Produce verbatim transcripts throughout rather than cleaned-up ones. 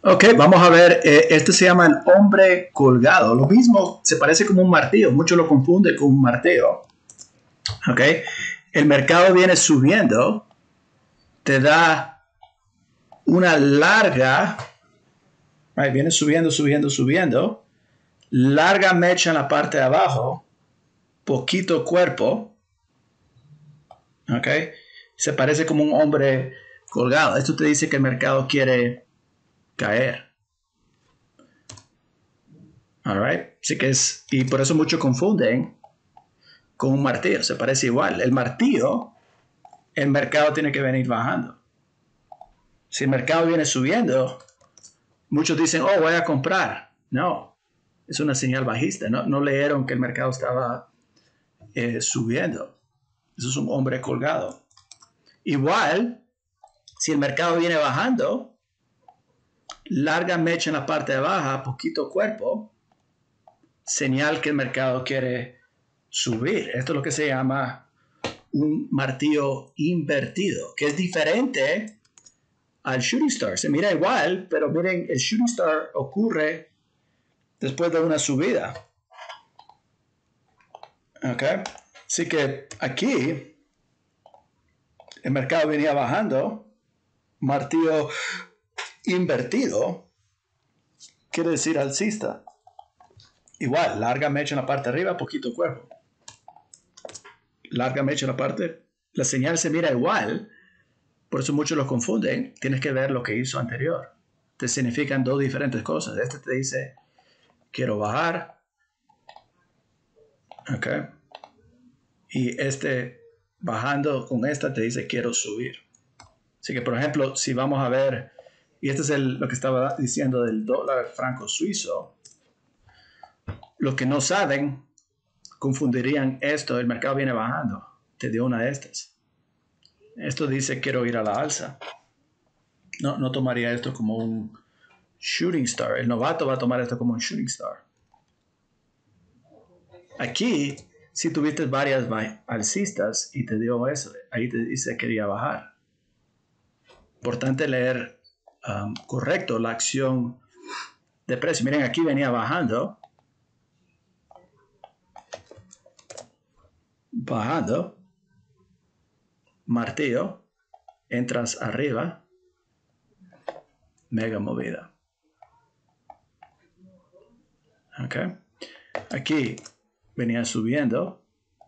Ok, vamos a ver, eh, este se llama el hombre colgado. Lo mismo, se parece como un martillo, muchos lo confunden con un martillo. Ok, el mercado viene subiendo, te da una larga, right, viene subiendo, subiendo, subiendo, larga mecha en la parte de abajo, poquito cuerpo, ok, se parece como un hombre colgado. Esto te dice que el mercado quiere caer. All right. Así que es, y por eso muchos confunden con un martillo, se parece igual. El martillo, el mercado tiene que venir bajando. Si el mercado viene subiendo, muchos dicen, oh, voy a comprar. No, es una señal bajista. No, no leyeron que el mercado estaba eh, subiendo. Eso es un hombre colgado. Igual, si el mercado viene bajando, larga mecha en la parte de baja, poquito cuerpo, señal que el mercado quiere subir. Esto es lo que se llama un martillo invertido, que es diferente al shooting star. Se mira igual, pero miren, el shooting star ocurre después de una subida. Ok, así que aquí el mercado venía bajando, martillo invertido quiere decir alcista. Igual, larga mecha en la parte de arriba, poquito cuerpo. Larga mecha en la parte, la señal se mira igual, por eso muchos lo confunden. Tienes que ver lo que hizo anterior. Te significan dos diferentes cosas. Este te dice, quiero bajar. Ok. Y este, bajando con esta, te dice, quiero subir. Así que, por ejemplo, si vamos a ver, y este es el, lo que estaba diciendo del dólar franco suizo, los que no saben confundirían esto, el mercado viene bajando, te dio una de estas. Esto dice, quiero ir a la alza. No, no tomaría esto como un shooting star. El novato va a tomar esto como un shooting star. Aquí, si tuviste varias alcistas y te dio eso, ahí te dice quería bajar. Importante leer um, correcto la acción de precio. Miren, aquí venía bajando. Bajando. Martillo. Entras arriba. Mega movida. Ok. Aquí venía subiendo.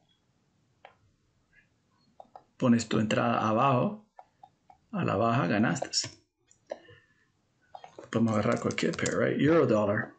Pones tu entrada abajo. A la baja ganaste. Podemos agarrar cualquier pair, right? Euro dólar.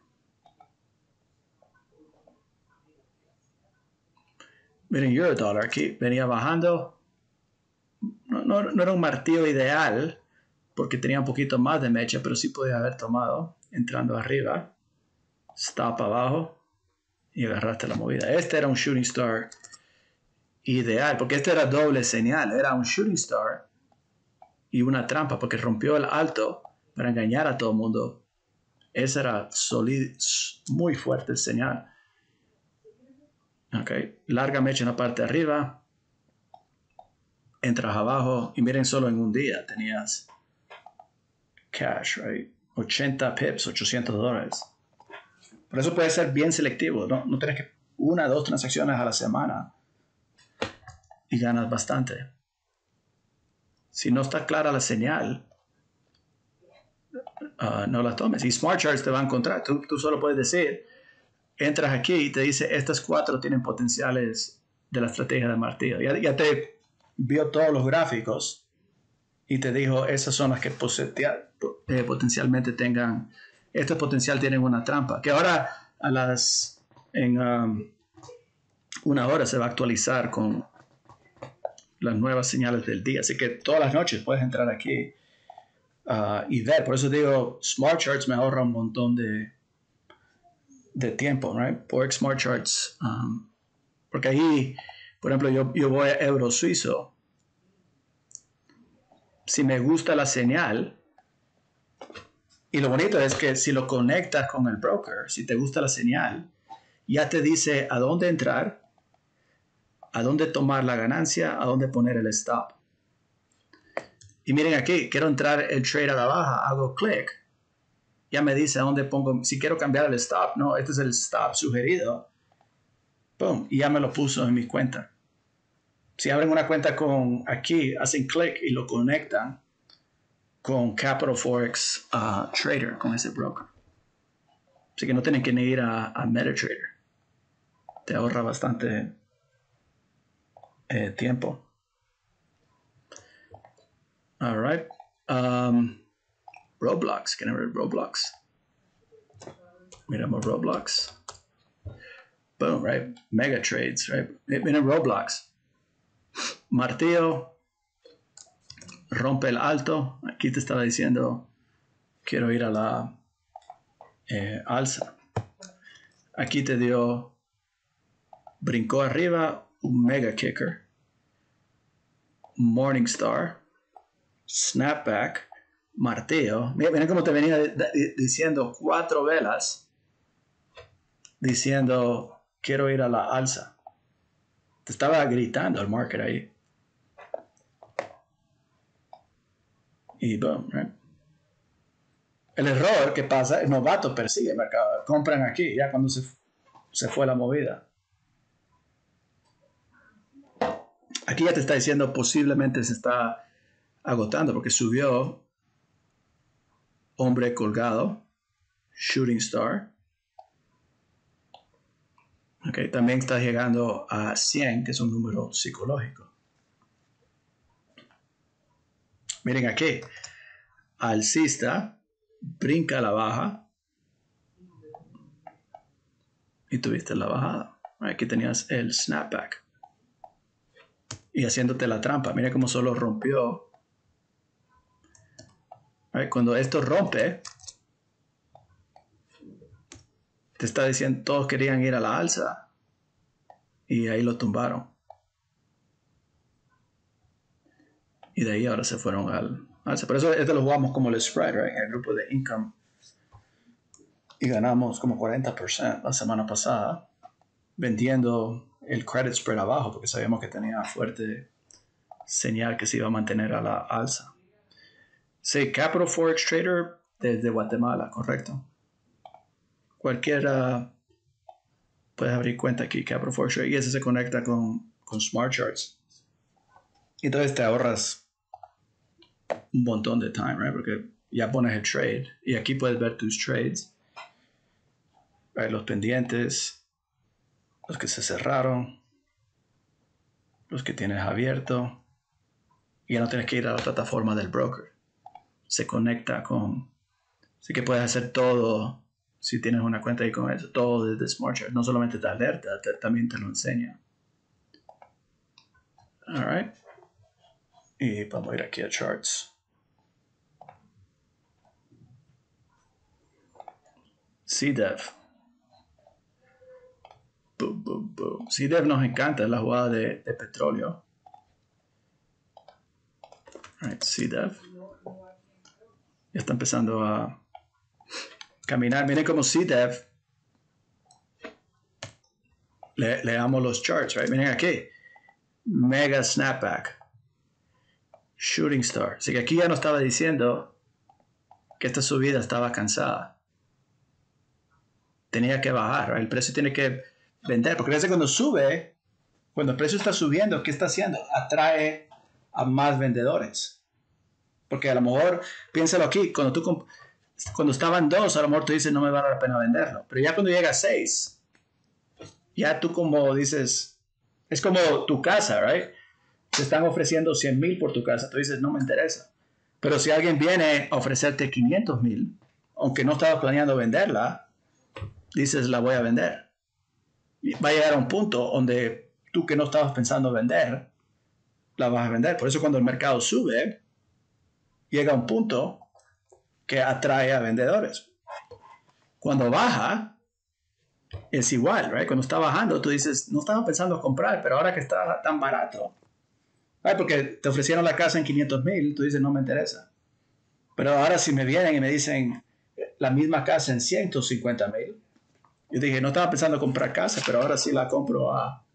Miren, euro dólar aquí venía bajando. No, no, no era un martillo ideal porque tenía un poquito más de mecha, pero sí podía haber tomado entrando arriba. Stop abajo y agarraste la movida. Este era un shooting star ideal porque este era doble señal. Era un shooting star y una trampa porque rompió el alto para engañar a todo el mundo. Ese era solid, muy fuerte el señal. Ok, larga mecha en la parte de arriba. Entras abajo y miren, solo en un día tenías cash, right? ochenta pips, ochocientos dólares. Por eso puede ser bien selectivo. No, no tienes que una o dos transacciones a la semana y ganas bastante. Si no está clara la señal, uh, no la tomes. Y Smart Charts te va a encontrar. Tú, tú solo puedes decir, entras aquí y te dice, estas cuatro tienen potenciales de la estrategia de martillo. Ya, ya te vio todos los gráficos y te dijo, esas son las que eh, potencialmente tengan, este potencial tienen una trampa. Que ahora a las, en um, una hora se va a actualizar con las nuevas señales del día. Así que todas las noches puedes entrar aquí uh, y ver. Por eso digo, Smart Charts me ahorra un montón de, de tiempo, right? Por Smart Charts. Um, porque ahí, por ejemplo, yo, yo voy a euro suizo. Si me gusta la señal, y lo bonito es que si lo conectas con el broker, si te gusta la señal, ya te dice a dónde entrar, a dónde tomar la ganancia, a dónde poner el stop. Y miren aquí, quiero entrar el trade a la baja, hago clic ya me dice a dónde pongo, si quiero cambiar el stop, no, este es el stop sugerido. Boom, y ya me lo puso en mi cuenta. Si abren una cuenta con aquí, hacen clic y lo conectan con Capital Forex uh, Trader, con ese broker. Así que no tienen que ni ir a, a MetaTrader. Te ahorra bastante eh, tiempo. All right. Um, Roblox. ¿Quieren ver Roblox? Miramos Roblox. Boom, right? Mega trades, right? Miren Roblox. Martillo. Rompe el alto. Aquí te estaba diciendo, quiero ir a la eh, alza. Aquí te dio, brincó arriba, un mega kicker. Morningstar. Snapback. Martillo. Miren cómo te venía diciendo cuatro velas. Diciendo, quiero ir a la alza. Te estaba gritando el market ahí. Y boom, right? El error que pasa, el novato persigue el mercado. Compran aquí, ya cuando se, se fue la movida. Aquí ya te está diciendo posiblemente se está agotando porque subió hombre colgado, shooting star. Okay, también está llegando a cien, que es un número psicológico. Miren aquí, alcista, brinca a la baja y tuviste la bajada. Aquí tenías el snapback y haciéndote la trampa. Mira cómo solo rompió. Cuando esto rompe, te está diciendo todos querían ir a la alza y ahí lo tumbaron. Y de ahí ahora se fueron al alza. Por eso este lo jugamos como el spread, right? El grupo de income. Y ganamos como cuarenta por ciento la semana pasada vendiendo el credit spread abajo porque sabíamos que tenía fuerte señal que se iba a mantener a la alza. Sí, Capital Forex Trader desde Guatemala, correcto. Cualquiera puede abrir cuenta aquí, Capital Forex Trader, y ese se conecta con, con Smart Charts. Y entonces te ahorras un montón de time, right? Porque ya pones el trade y aquí puedes ver tus trades, right? Los pendientes, los que se cerraron, los que tienes abierto, y ya no tienes que ir a la plataforma del broker. Se conecta con, así que puedes hacer todo si tienes una cuenta ahí con eso, todo desde Smart Charts. No solamente te alerta, te, también te lo enseña. All right. Y vamos a ir aquí a Charts. C D E V. Boom, boom, boom. C D E V nos encanta, es la jugada de, de petróleo. All right, C D E V. Ya está empezando a caminar. Miren cómo C D E V. Le, leamos los charts, right? Miren aquí. Mega snapback. Shooting star. Así que aquí ya nos estaba diciendo que esta subida estaba cansada. Tenía que bajar, right? El precio tiene que vender. Porque a veces cuando sube, cuando el precio está subiendo, ¿qué está haciendo? Atrae a más vendedores. Porque a lo mejor, piénsalo aquí, cuando tú cuando estaban dos, a lo mejor tú dices no me vale la pena venderlo. Pero ya cuando llega a seis, ya tú como dices, es como tu casa, right? Te están ofreciendo cien mil por tu casa. Tú dices, no me interesa. Pero si alguien viene a ofrecerte quinientos mil, aunque no estabas planeando venderla, dices, la voy a vender. Y va a llegar a un punto donde tú que no estabas pensando vender, la vas a vender. Por eso cuando el mercado sube, llega a un punto que atrae a vendedores. Cuando baja, es igual, right? Cuando está bajando, tú dices, no estaba pensando comprar, pero ahora que está tan barato, right? Porque te ofrecieron la casa en quinientos mil, tú dices, no me interesa. Pero ahora si me vienen y me dicen la misma casa en ciento cincuenta mil, yo dije, no estaba pensando comprar casa, pero ahora sí la compro a...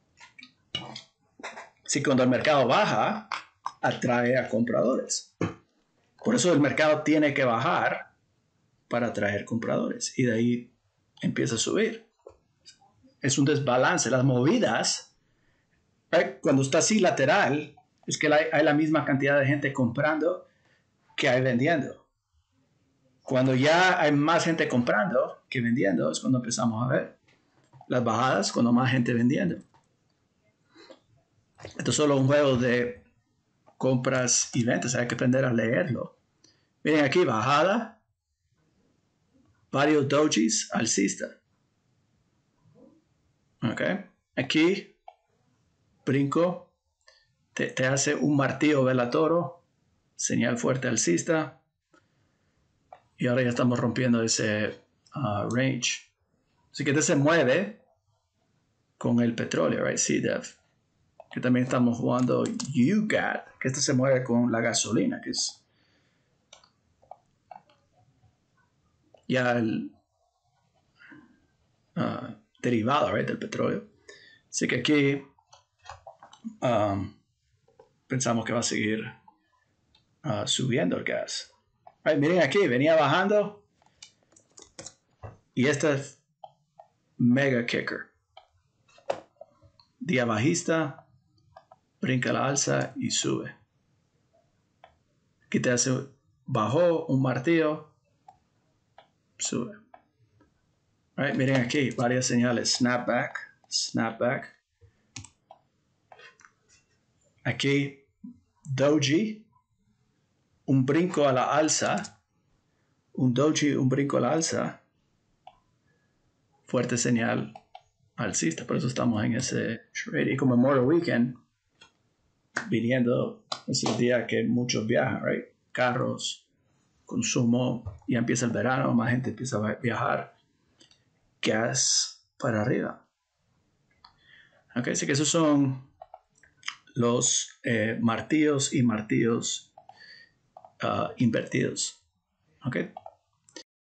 Sí, cuando el mercado baja, atrae a compradores. Por eso el mercado tiene que bajar para atraer compradores y de ahí empieza a subir. Es un desbalance. Las movidas, ¿right? Cuando está así lateral, es que hay, hay la misma cantidad de gente comprando que hay vendiendo. Cuando ya hay más gente comprando que vendiendo, es cuando empezamos a ver las bajadas, cuando más gente vendiendo. Esto es solo un juego de compras y ventas, hay que aprender a leerlo. Miren aquí, bajada, varios dojis alcista. Ok, aquí, brinco, te, te hace un martillo velatoro, señal fuerte alcista, y ahora ya estamos rompiendo ese uh, range. Así que este se mueve con el petróleo, right? C D E F. Que también estamos jugando U G A T, que este se mueve con la gasolina, que es ya el uh, derivado, right, del petróleo. Así que aquí um, pensamos que va a seguir uh, subiendo el gas. Right, miren aquí, venía bajando y este es mega kicker. Día bajista, brinca la alza y sube. Aquí te hace, bajó un martillo, sube. Right, miren aquí, varias señales, snapback, snapback. Aquí, doji, un brinco a la alza, un doji, un brinco a la alza, fuerte señal alcista, por eso estamos en ese trade. Y como Memorial Weekend, viniendo, es el día que muchos viajan, right? Carros, consumo, ya empieza el verano, más gente empieza a viajar, gas para arriba. Ok, así que esos son los eh, martillos y martillos uh, invertidos. Ok.